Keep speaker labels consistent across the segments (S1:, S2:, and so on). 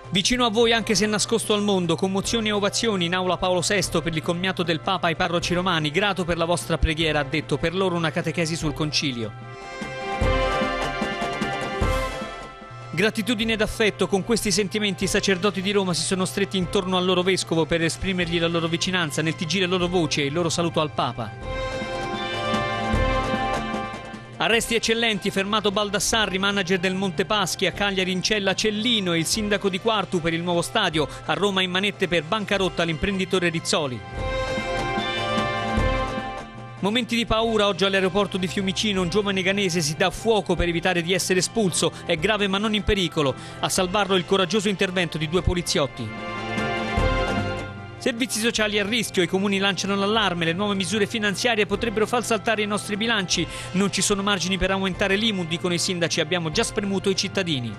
S1: Vicino a voi anche se nascosto al mondo, commozioni e ovazioni in aula Paolo VI per il commiato del Papa ai parroci romani, grato per la vostra preghiera, ha detto, per loro una catechesi sul concilio. Gratitudine ed affetto, con questi sentimenti i sacerdoti di Roma si sono stretti intorno al loro vescovo per esprimergli la loro vicinanza, nel tigire loro voce e il loro saluto al Papa. Arresti eccellenti, fermato Baldassarri, manager del Montepaschi, a Cagliari in cella Cellino e il sindaco di Quartu per il nuovo stadio, a Roma in manette per bancarotta l'imprenditore Rizzoli. Momenti di paura, oggi all'aeroporto di Fiumicino un giovane ghanese si dà fuoco per evitare di essere espulso, è grave ma non in pericolo, a salvarlo il coraggioso intervento di 2 poliziotti. Servizi sociali a rischio, i comuni lanciano l'allarme, le nuove misure finanziarie potrebbero far saltare i nostri bilanci, non ci sono margini per aumentare l'IMU, dicono i sindaci, abbiamo già spremuto i cittadini.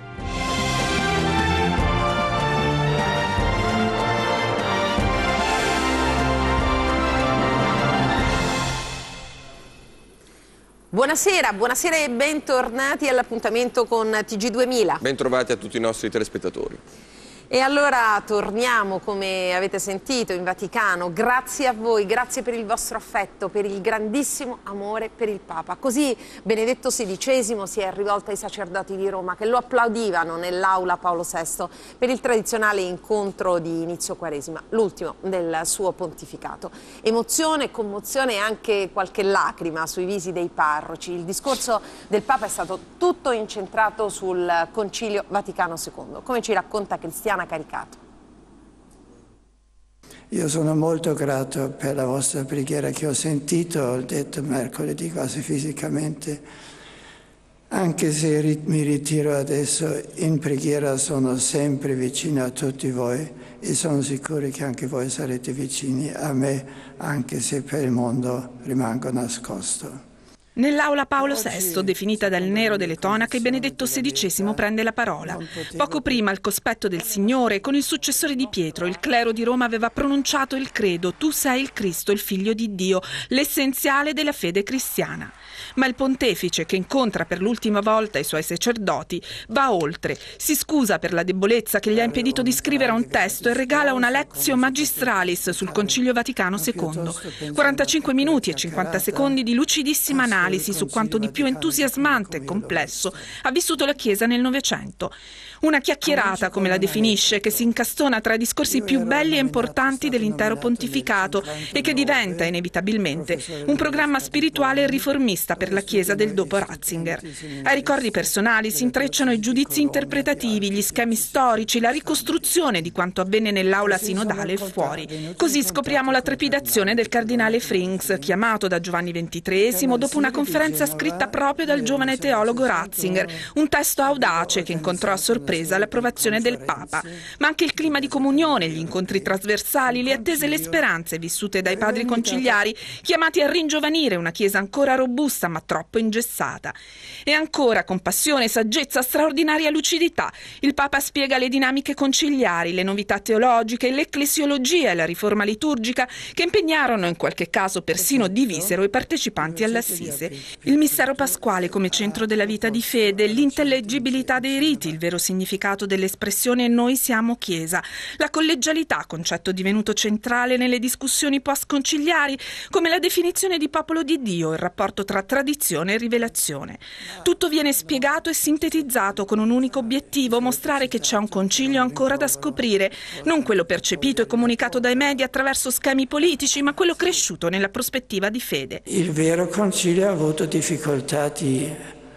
S2: Buonasera, buonasera e bentornati all'appuntamento con TG2000.
S3: Bentrovati a tutti i nostri telespettatori.
S2: E allora torniamo, come avete sentito, in Vaticano. Grazie a voi, grazie per il vostro affetto, per il grandissimo amore per il Papa. Così Benedetto XVI si è rivolto ai sacerdoti di Roma che lo applaudivano nell'aula Paolo VI per il tradizionale incontro di inizio Quaresima, l'ultimo del suo pontificato. Emozione, commozione e anche qualche lacrima sui visi dei parroci. Il discorso del Papa è stato tutto incentrato sul Concilio Vaticano II, come ci racconta Cristiana Caricato.
S4: Io sono molto grato per la vostra preghiera che ho sentito, ho detto mercoledì quasi fisicamente, anche se mi ritiro adesso, in preghiera sono sempre vicino a tutti voi e sono sicuro che anche voi sarete vicini a me, anche se per il mondo rimango nascosto.
S5: Nell'aula Paolo VI, definita dal nero delle tonache, Benedetto XVI prende la parola. Poco prima, al cospetto del Signore, con il successore di Pietro, il clero di Roma aveva pronunciato il credo: tu sei il Cristo, il Figlio di Dio, l'essenziale della fede cristiana. Ma il pontefice, che incontra per l'ultima volta i suoi sacerdoti, va oltre, si scusa per la debolezza che gli ha impedito di scrivere un testo e regala una lectio magistralis sul Concilio Vaticano II. 45 minuti e 50 secondi di lucidissima analisi su quanto di più entusiasmante e complesso ha vissuto la Chiesa nel Novecento. Una chiacchierata, come la definisce, che si incastona tra i discorsi più belli e importanti dell'intero pontificato e che diventa inevitabilmente un programma spirituale e riformista per la Chiesa del dopo Ratzinger. Ai ricordi personali si intrecciano i giudizi interpretativi, gli schemi storici, la ricostruzione di quanto avvenne nell'aula sinodale e fuori. Così scopriamo la trepidazione del cardinale Frings, chiamato da Giovanni XXIII dopo una conferenza scritta proprio dal giovane teologo Ratzinger, un testo audace che incontrò a sorpresa l'approvazione del Papa, ma anche il clima di comunione, gli incontri trasversali, le attese e le speranze vissute dai padri conciliari, chiamati a ringiovanire una Chiesa ancora robusta ma troppo ingessata. E ancora, con passione, saggezza, straordinaria lucidità, il Papa spiega le dinamiche conciliari, le novità teologiche, l'ecclesiologia e la riforma liturgica che impegnarono, in qualche caso persino divisero i partecipanti all'Assise. Il mistero pasquale come centro della vita di fede, l'intellegibilità dei riti, il vero significato dell'espressione "noi siamo Chiesa", la collegialità, concetto divenuto centrale nelle discussioni post-conciliari, come la definizione di popolo di Dio, il rapporto tra tradizione e rivelazione. Tutto viene spiegato e sintetizzato con un unico obiettivo: mostrare che c'è un concilio ancora da scoprire, non quello percepito e comunicato dai media attraverso schemi politici, ma quello cresciuto nella prospettiva di fede.
S4: Il vero concilio ha avuto difficoltà di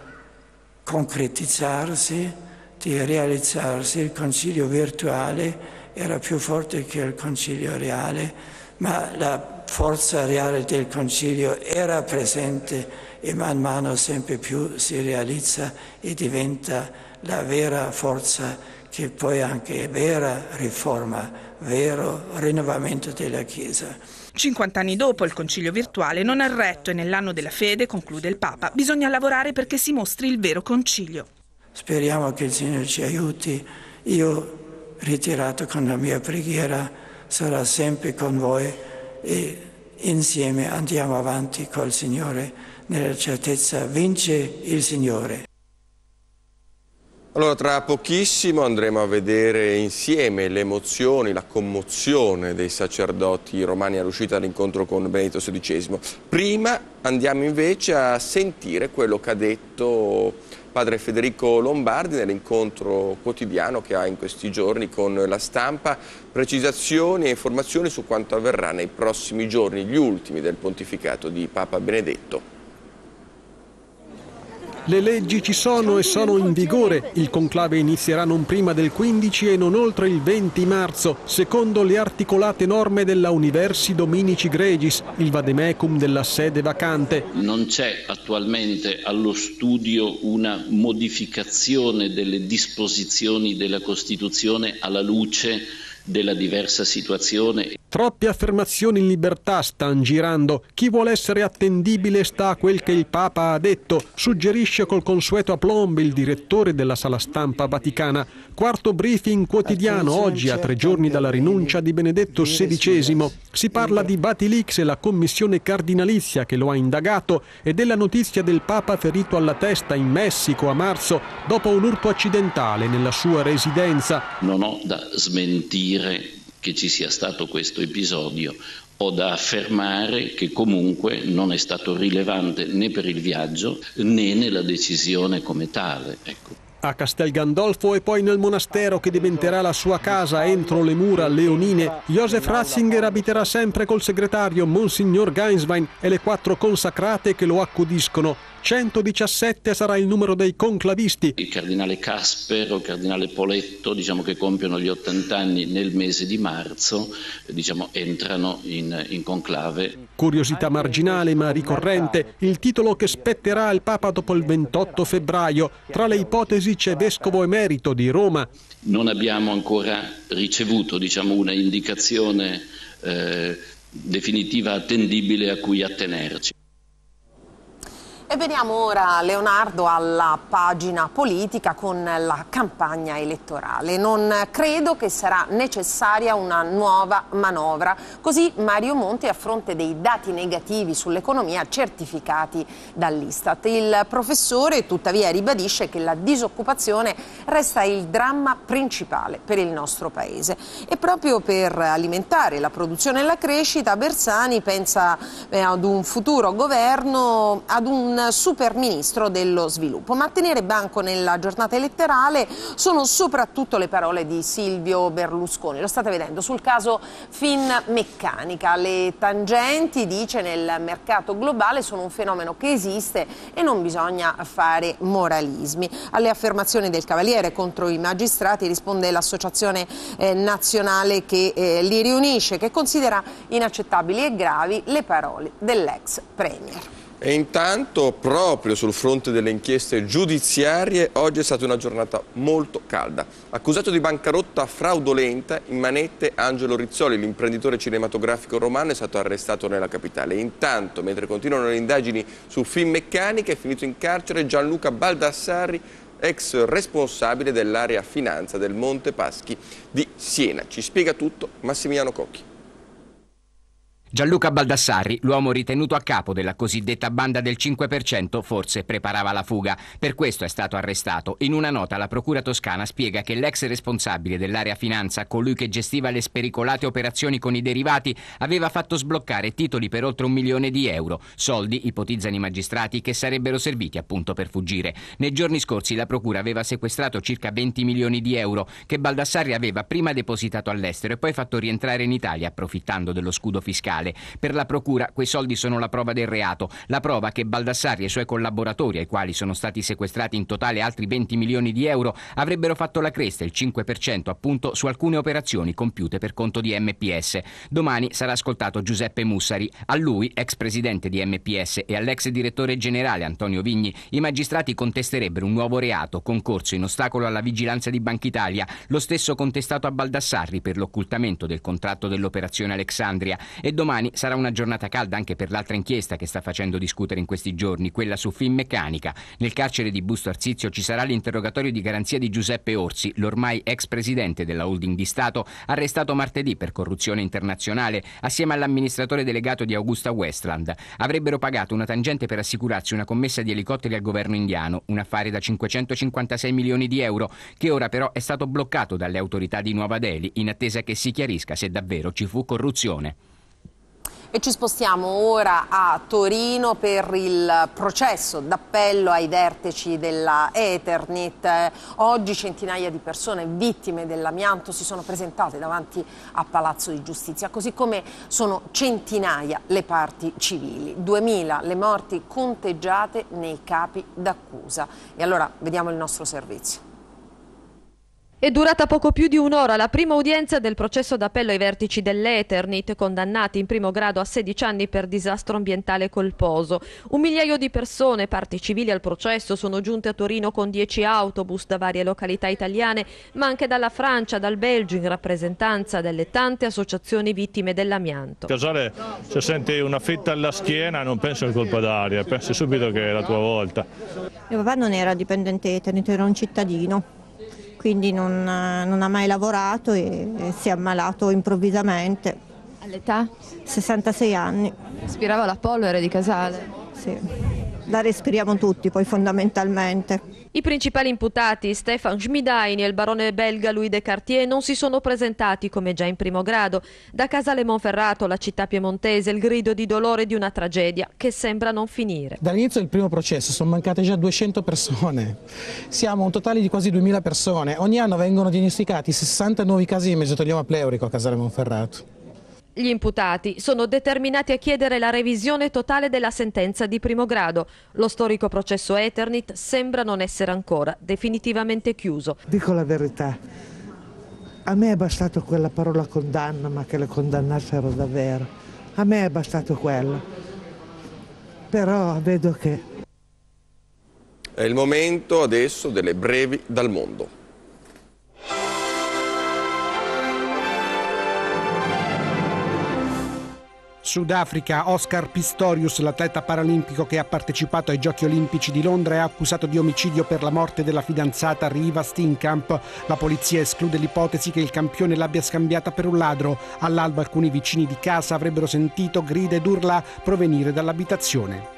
S4: concretizzarsi, di realizzarsi. Il concilio virtuale era più forte che il concilio reale, ma la forza reale del concilio era presente e man mano sempre più si realizza e diventa la vera forza che poi anche è vera riforma, vero rinnovamento della Chiesa.
S5: 50 anni dopo il concilio virtuale non ha retto e nell'anno della fede, conclude il Papa, bisogna lavorare perché si mostri il vero concilio.
S4: Speriamo che il Signore ci aiuti. Io, ritirato con la mia preghiera, sarò sempre con voi e insieme andiamo avanti col Signore nella certezza: vince il Signore.
S3: Allora, tra pochissimo andremo a vedere insieme le emozioni, la commozione dei sacerdoti romani all'uscita dall'incontro con Benedetto XVI. Prima andiamo invece a sentire quello che ha detto padre Federico Lombardi nell'incontro quotidiano che ha in questi giorni con la stampa, precisazioni e informazioni su quanto avverrà nei prossimi giorni, gli ultimi del pontificato di Papa Benedetto.
S6: Le leggi ci sono e sono in vigore. Il conclave inizierà non prima del 15 e non oltre il 20 marzo, secondo le articolate norme della Universi Dominici Gregis, il vademecum della sede vacante.
S7: Non c'è attualmente allo studio una modificazione delle disposizioni della Costituzione alla luce della diversa situazione.
S6: Troppe affermazioni in libertà stanno girando. Chi vuole essere attendibile sta a quel che il Papa ha detto, suggerisce col consueto aplomb il direttore della sala stampa vaticana. Quarto briefing quotidiano oggi a 3 giorni dalla rinuncia di Benedetto XVI. Si parla di Vatilix e la commissione cardinalizia che lo ha indagato e della notizia del Papa ferito alla testa in Messico a marzo dopo un urto accidentale nella sua residenza.
S7: Non ho da smentire che ci sia stato questo episodio, ho da affermare che comunque non è stato rilevante né per il viaggio né nella decisione come tale. Ecco.
S6: A Castel Gandolfo e poi nel monastero che diventerà la sua casa entro le mura leonine, Josef Ratzinger abiterà sempre col segretario Monsignor Gainswein e le 4 consacrate che lo accudiscono. 117 sarà il numero dei conclavisti.
S7: Il cardinale Casper o il cardinale Poletto, che compiono gli 80 anni nel mese di marzo, entrano in conclave.
S6: Curiosità marginale ma ricorrente, il titolo che spetterà al Papa dopo il 28 febbraio. Tra le ipotesi c'è vescovo emerito di Roma.
S7: Non abbiamo ancora ricevuto, una indicazione definitiva attendibile a cui attenerci.
S2: E veniamo ora, Leonardo, alla pagina politica con la campagna elettorale. Non credo che sarà necessaria una nuova manovra. Così Mario Monti a fronte dei dati negativi sull'economia certificati dall'Istat. Il professore tuttavia ribadisce che la disoccupazione resta il dramma principale per il nostro Paese. E proprio per alimentare la produzione e la crescita, Bersani pensa ad un futuro governo, ad un super ministro dello sviluppo. Ma a tenere banco nella giornata elettorale sono soprattutto le parole di Silvio Berlusconi. Lo state vedendo sul caso Finmeccanica. Le tangenti, dice, nel mercato globale sono un fenomeno che esiste e non bisogna fare moralismi. Alle affermazioni del Cavaliere contro i magistrati risponde l'associazione nazionale che li riunisce, che considera inaccettabili e gravi le parole dell'ex premier.
S3: E intanto, proprio sul fronte delle inchieste giudiziarie, oggi è stata una giornata molto calda. Accusato di bancarotta fraudolenta, in manette Angelo Rizzoli, l'imprenditore cinematografico romano, è stato arrestato nella capitale. Intanto, mentre continuano le indagini su Finmeccanica, è finito in carcere Gianluca Baldassarri, ex responsabile dell'area finanza del Monte Paschi di Siena. Ci spiega tutto Massimiliano Cocchi.
S8: Gianluca Baldassarri, l'uomo ritenuto a capo della cosiddetta banda del 5%, forse preparava la fuga. Per questo è stato arrestato. In una nota la Procura toscana spiega che l'ex responsabile dell'area finanza, colui che gestiva le spericolate operazioni con i derivati, aveva fatto sbloccare titoli per oltre 1 milione di euro. Soldi, ipotizzano i magistrati, che sarebbero serviti appunto per fuggire. Nei giorni scorsi la Procura aveva sequestrato circa 20 milioni di euro che Baldassarri aveva prima depositato all'estero e poi fatto rientrare in Italia approfittando dello scudo fiscale. Per la Procura quei soldi sono la prova del reato, la prova che Baldassarri e i suoi collaboratori, ai quali sono stati sequestrati in totale altri 20 milioni di euro, avrebbero fatto la cresta, il 5% appunto, su alcune operazioni compiute per conto di MPS. Domani sarà ascoltato Giuseppe Mussari. A lui, ex presidente di MPS, e all'ex direttore generale Antonio Vigni, i magistrati contesterebbero un nuovo reato, concorso in ostacolo alla vigilanza di Bankitalia, lo stesso contestato a Baldassarri per l'occultamento del contratto dell'operazione Alexandria. E domani Domani sarà una giornata calda anche per l'altra inchiesta che sta facendo discutere in questi giorni, quella su Finmeccanica. Nel carcere di Busto Arsizio ci sarà l'interrogatorio di garanzia di Giuseppe Orsi, l'ormai ex presidente della holding di Stato, arrestato martedì per corruzione internazionale assieme all'amministratore delegato di Augusta Westland. Avrebbero pagato una tangente per assicurarsi una commessa di elicotteri al governo indiano, un affare da 556 milioni di euro, che ora però è stato bloccato dalle autorità di Nuova Delhi in attesa che si chiarisca se davvero ci fu corruzione.
S2: E ci spostiamo ora a Torino per il processo d'appello ai vertici della Eternit. Oggi centinaia di persone vittime dell'amianto si sono presentate davanti a Palazzo di Giustizia, così come sono centinaia le parti civili, 2000 le morti conteggiate nei capi d'accusa. E allora vediamo il nostro servizio.
S9: È durata poco più di un'ora la prima udienza del processo d'appello ai vertici dell'Eternit, condannati in primo grado a 16 anni per disastro ambientale colposo. 1 migliaio di persone, parti civili al processo, sono giunte a Torino con 10 autobus da varie località italiane, ma anche dalla Francia, dal Belgio, in rappresentanza delle tante associazioni vittime dell'amianto.
S10: Casale, se senti una fetta alla schiena non pensi al colpo d'aria, pensi subito che è la tua volta.
S11: Mio papà non era dipendente Eternit, era un cittadino. Quindi non ha mai lavorato e si è ammalato improvvisamente.
S9: All'età?
S11: 66 anni.
S9: Respirava la polvere di Casale?
S11: Sì, la respiriamo tutti poi fondamentalmente.
S9: I principali imputati, Stefan Schmidaini e il barone belga Louis de Cartier, non si sono presentati come già in primo grado. Da Casale Monferrato, la città piemontese, il grido di dolore di una tragedia che sembra non finire.
S12: Dall'inizio del primo processo sono mancate già 200 persone. Siamo un totale di quasi 2000 persone. Ogni anno vengono diagnosticati 60 nuovi casi di mesotelioma pleurico a Casale Monferrato.
S9: Gli imputati sono determinati a chiedere la revisione totale della sentenza di primo grado. Lo storico processo Eternit sembra non essere ancora definitivamente chiuso.
S13: Dico la verità, a me è bastato quella parola condanna, ma che le condannassero davvero. A me è bastato quello. Però vedo che...
S3: È il momento adesso delle brevi dal mondo.
S6: Sudafrica, Oscar Pistorius, l'atleta paralimpico che ha partecipato ai Giochi Olimpici di Londra, è accusato di omicidio per la morte della fidanzata Riva Steenkamp. La polizia esclude l'ipotesi che il campione l'abbia scambiata per un ladro. All'alba alcuni vicini di casa avrebbero sentito grida ed urla provenire dall'abitazione.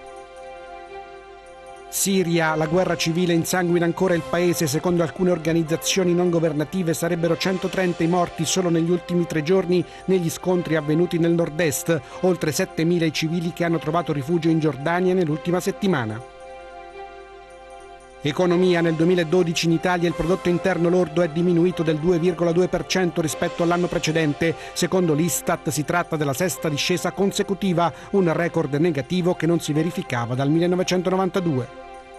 S6: Siria, la guerra civile insanguina ancora il paese. Secondo alcune organizzazioni non governative sarebbero 130 i morti solo negli ultimi 3 giorni negli scontri avvenuti nel nord-est, oltre 7.000 i civili che hanno trovato rifugio in Giordania nell'ultima settimana. Economia, nel 2012 in Italia il prodotto interno lordo è diminuito del 2,2% rispetto all'anno precedente. Secondo l'Istat si tratta della 6ª discesa consecutiva, un record negativo che non si verificava dal 1992.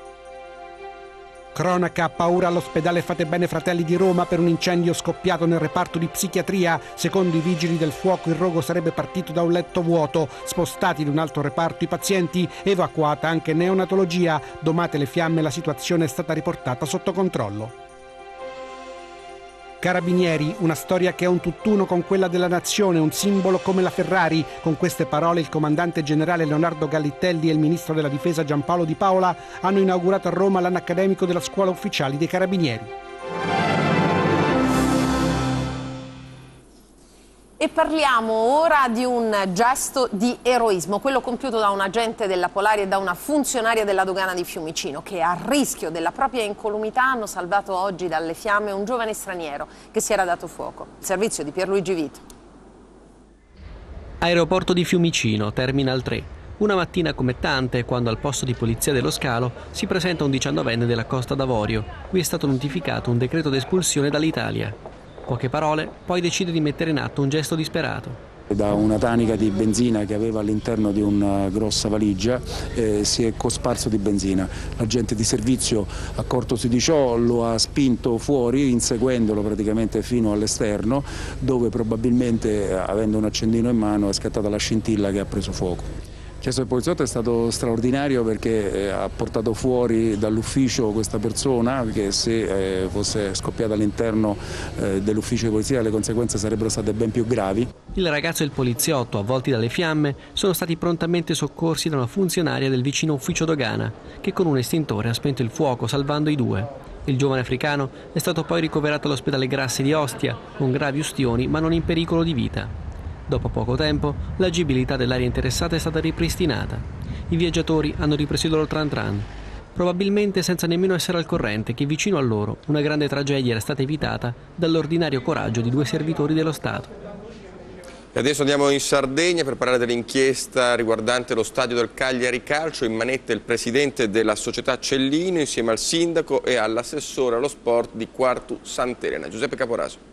S6: Cronaca, paura all'ospedale Fatebenefratelli Fratelli di Roma per un incendio scoppiato nel reparto di psichiatria. Secondo i vigili del fuoco il rogo sarebbe partito da un letto vuoto. Spostati in un altro reparto i pazienti, evacuata anche neonatologia. Domate le fiamme la situazione è stata riportata sotto controllo. Carabinieri, una storia che è un tutt'uno con quella della nazione, un simbolo come la Ferrari. Con queste parole il comandante generale Leonardo Gallitelli e il ministro della difesa Giampaolo Di Paola hanno inaugurato a Roma l'anno accademico della scuola ufficiali dei Carabinieri.
S2: E parliamo ora di un gesto di eroismo, quello compiuto da un agente della Polari e da una funzionaria della dogana di Fiumicino, che a rischio della propria incolumità hanno salvato oggi dalle fiamme un giovane straniero che si era dato fuoco. Il servizio di Pierluigi Vito.
S14: Aeroporto di Fiumicino, Terminal 3. Una mattina come tante, quando al posto di polizia dello scalo si presenta un 19enne della Costa d'Avorio. Qui è stato notificato un decreto d'espulsione dall'Italia. Poche parole, poi decide di mettere in atto un gesto disperato.
S15: Da una tanica di benzina che aveva all'interno di una grossa valigia si è cosparso di benzina. L'agente di servizio, accortosi di ciò, lo ha spinto fuori inseguendolo praticamente fino all'esterno, dove probabilmente, avendo un accendino in mano, è scattata la scintilla che ha preso fuoco. chiesto del poliziotto è stato straordinario perché ha portato fuori dall'ufficio questa persona, perché se fosse scoppiata all'interno dell'ufficio di polizia le conseguenze sarebbero state ben più gravi.
S14: Il ragazzo e il poliziotto, avvolti dalle fiamme, sono stati prontamente soccorsi da una funzionaria del vicino ufficio dogana, che con un estintore ha spento il fuoco, salvando i due. Il giovane africano è stato poi ricoverato all'ospedale Grassi di Ostia, con gravi ustioni ma non in pericolo di vita. Dopo poco tempo, l'agibilità dell'area interessata è stata ripristinata. I viaggiatori hanno ripreso il loro tran tran, probabilmente senza nemmeno essere al corrente che vicino a loro una grande tragedia era stata evitata dall'ordinario coraggio di 2 servitori dello Stato.
S3: E adesso andiamo in Sardegna per parlare dell'inchiesta riguardante lo stadio del Cagliari Calcio. In manetta il presidente della società Cellino insieme al sindaco e all'assessore allo sport di Quartu Sant'Elena, Giuseppe Caporaso.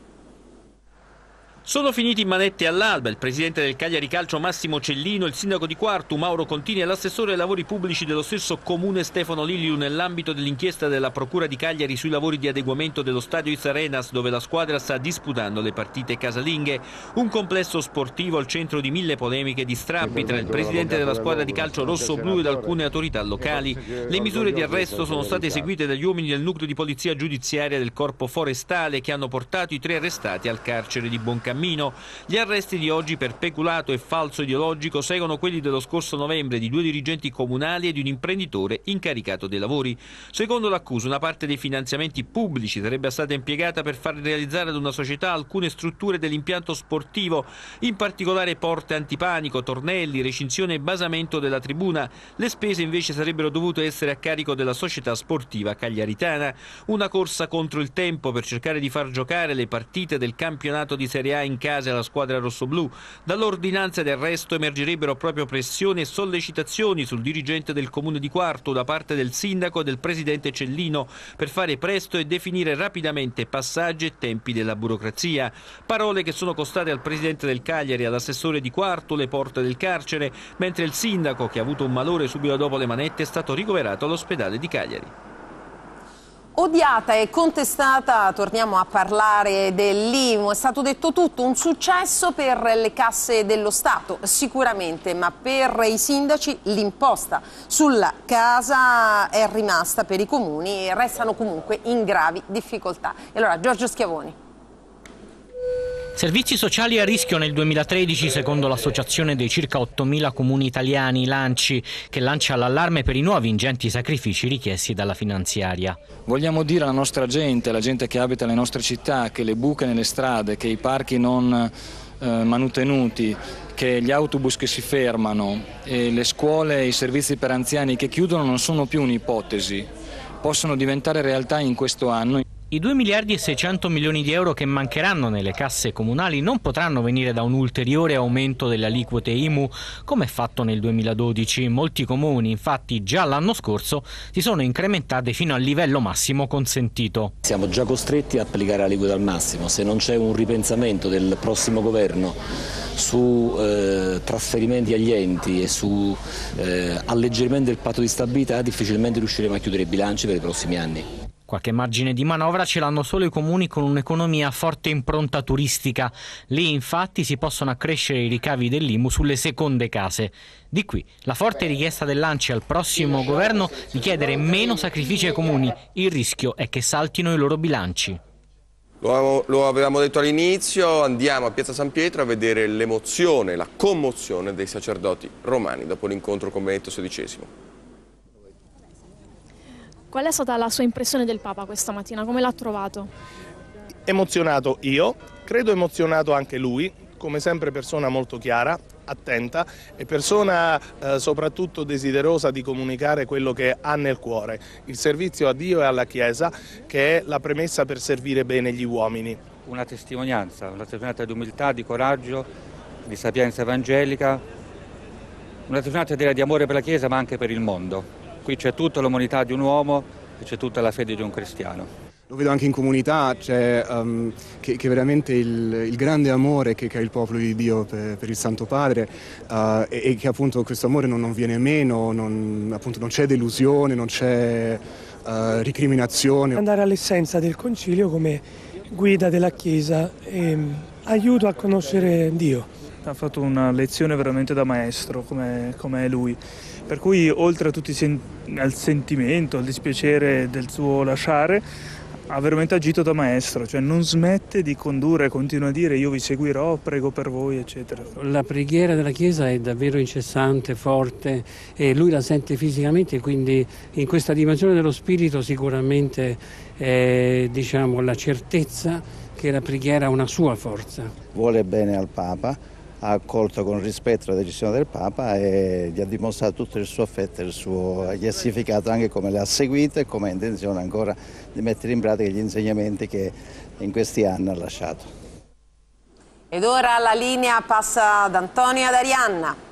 S1: Sono finiti in manette all'alba il presidente del Cagliari Calcio Massimo Cellino, il sindaco di Quartu Mauro Contini e l'assessore ai lavori pubblici dello stesso comune Stefano Liliu nell'ambito dell'inchiesta della procura di Cagliari sui lavori di adeguamento dello stadio Is Arenas, dove la squadra sta disputando le partite casalinghe. Un complesso sportivo al centro di 1000 polemiche di strappi tra il presidente della squadra di calcio rosso-blu ed alcune autorità locali. Le misure di arresto sono state eseguite dagli uomini del nucleo di polizia giudiziaria del corpo forestale che hanno portato i 3 arrestati al carcere di Boncammino. Gli arresti di oggi per peculato e falso ideologico seguono quelli dello scorso novembre di 2 dirigenti comunali e di un imprenditore incaricato dei lavori. Secondo l'accusa, una parte dei finanziamenti pubblici sarebbe stata impiegata per far realizzare ad una società alcune strutture dell'impianto sportivo, in particolare porte antipanico, tornelli, recinzione e basamento della tribuna. Le spese invece sarebbero dovute essere a carico della società sportiva cagliaritana. Una corsa contro il tempo per cercare di far giocare le partite del campionato di Serie A in casa alla squadra rossoblù. Dall'ordinanza di arresto emergerebbero proprio pressioni e sollecitazioni sul dirigente del comune di Quartu da parte del sindaco e del presidente Cellino per fare presto e definire rapidamente passaggi e tempi della burocrazia. Parole che sono costate al presidente del Cagliari e all'assessore di Quartu le porte del carcere, mentre il sindaco, che ha avuto un malore subito dopo le manette, è stato ricoverato all'ospedale di Cagliari.
S2: Odiata e contestata, torniamo a parlare dell'IMU. È stato detto tutto, un successo per le casse dello Stato, sicuramente, ma per i sindaci l'imposta sulla casa è rimasta per i comuni e restano comunque in gravi difficoltà. E allora, Giorgio Schiavoni.
S16: Servizi sociali a rischio nel 2013 secondo l'associazione dei circa 8.000 comuni italiani Lanci, che lancia l'allarme per i nuovi ingenti sacrifici richiesti dalla finanziaria.
S17: Vogliamo dire alla nostra gente, alla gente che abita le nostre città, che le buche nelle strade, che i parchi non manutenuti, che gli autobus che si fermano, e le scuole e i servizi per anziani che chiudono non sono più un'ipotesi, possono diventare realtà in questo anno.
S16: I 2 miliardi e 600 milioni di euro che mancheranno nelle casse comunali non potranno venire da un ulteriore aumento delle aliquote IMU come fatto nel 2012. Molti comuni infatti già l'anno scorso si sono incrementate fino al livello massimo consentito.
S18: Siamo già costretti a applicare l'aliquota al massimo, se non c'è un ripensamento del prossimo governo su trasferimenti agli enti e su alleggerimento del patto di stabilità difficilmente riusciremo a chiudere i bilanci per i prossimi anni.
S16: Qualche margine di manovra ce l'hanno solo i comuni con un'economia a forte impronta turistica. Lì infatti si possono accrescere i ricavi dell'IMU sulle seconde case. Di qui la forte richiesta dell'Anci al prossimo governo di chiedere meno sacrifici ai comuni. Il rischio è che saltino i loro bilanci.
S3: Lo avevamo detto all'inizio, andiamo a Piazza San Pietro a vedere l'emozione, la commozione dei sacerdoti romani dopo l'incontro con Benedetto XVI.
S19: Qual è stata la sua impressione del Papa questa mattina? Come l'ha trovato?
S20: Emozionato io, credo emozionato anche lui, come sempre persona molto chiara, attenta e persona soprattutto desiderosa di comunicare quello che ha nel cuore, il servizio a Dio e alla Chiesa, che è la premessa per servire bene gli uomini.
S21: Una testimonianza di umiltà, di coraggio, di sapienza evangelica, una testimonianza di amore per la Chiesa ma anche per il mondo. Qui c'è tutta l'umanità di un uomo e c'è tutta la fede di un cristiano.
S22: Lo vedo anche in comunità, c'è che veramente il grande amore che ha il popolo di Dio per il Santo Padre e che appunto questo amore non viene meno, non c'è delusione, non c'è ricriminazione.
S23: Andare all'essenza del Concilio come guida della Chiesa e aiuto a conoscere Dio.
S4: ha fatto una lezione veramente da maestro, come è lui. Per cui oltre a tutti al sentimento, al dispiacere del suo lasciare, ha veramente agito da maestro, cioè non smette di condurre, continua a dire io vi seguirò, prego per voi, eccetera.
S5: La preghiera della Chiesa è davvero incessante, forte, e lui la sente fisicamente, quindi in questa dimensione dello spirito sicuramente è, diciamo, la certezza che la preghiera ha una sua forza.
S23: Vuole bene al Papa, ha accolto con rispetto la decisione del Papa e gli ha dimostrato tutto il suo affetto, gli ha significato anche come le ha seguite e come ha intenzione ancora di mettere in pratica gli insegnamenti che in questi anni ha lasciato.
S2: Ed ora la linea passa ad Antonio e ad Arianna.